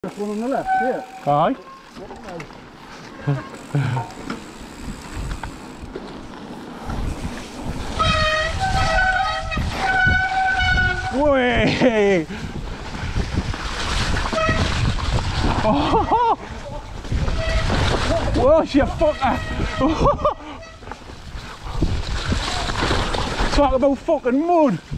This one on the left, yeah. Aye. Way! Oh! Whoa, you fucker! Talk about fucking mud!